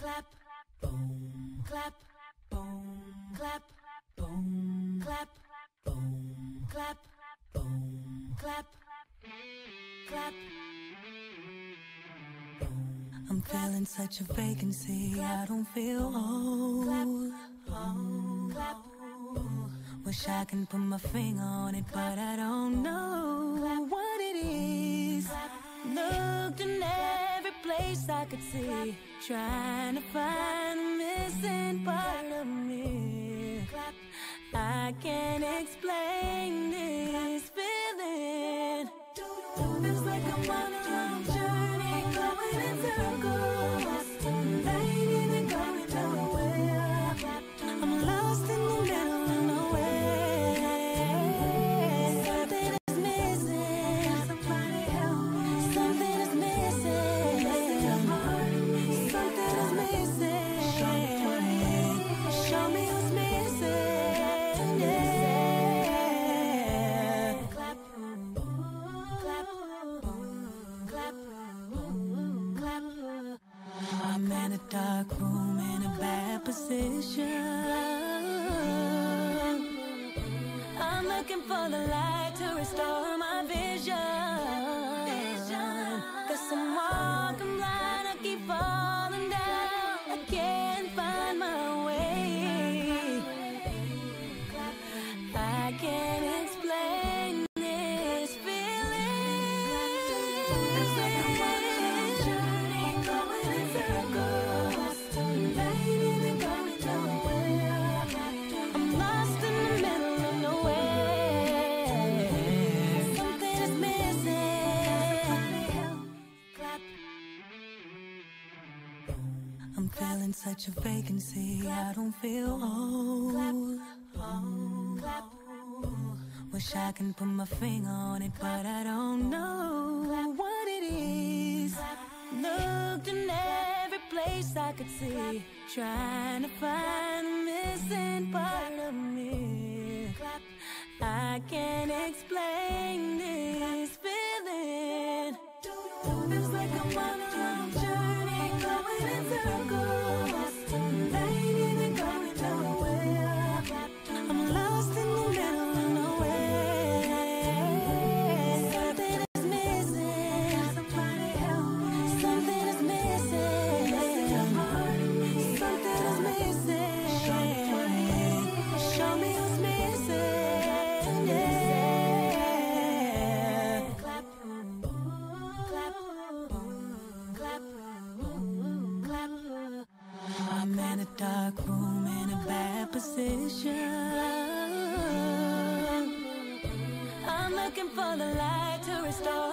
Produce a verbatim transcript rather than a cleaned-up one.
clap, boom, clap, boom, clap, boom, clap, boom, clap, boom, clap, clap. I'm feeling such a vacancy, I don't feel whole. Wish I can put my finger on it, but I don't know what it is. Looked in every place I could see, trying to find the missing part of me. I can't explain this feeling. Feels like I'm on a long journey, going in circles. Ain't even going nowhere. I'm lost in the middle of nowhere. Something is missing. Somebody help me. Something is missing. Something is missing. Show me what's missing. Yeah. Clap, clap, clap, clap. I'm in a dark room in a bad position. I'm looking for the light to restore my vision. Cause I'm walking blind, I keep falling down, I can't find my way. I can't explain this feeling. It's like I'm on a long journey, going in circles. Ain't even going nowhere. I'm lost in the middle of nowhere. Something is missing. Clap. I'm feeling such a vacancy, I don't feel whole. Wish I can put my finger on it, but I don't know what it is. Looked in every place I could see, trying to find the missing part of me. I can't explain this feeling. Feels like I'm on a long journey, going in circles. Ain't even going nowhere. I'm lost in the middle of nowhere. Something is missing. Somebody help me. Something is missing. Something is missing. Show me what's missing. Yeah. Clap, clap, clap, clap. I'm in a dark room in a bad position. I'm looking for the light to restore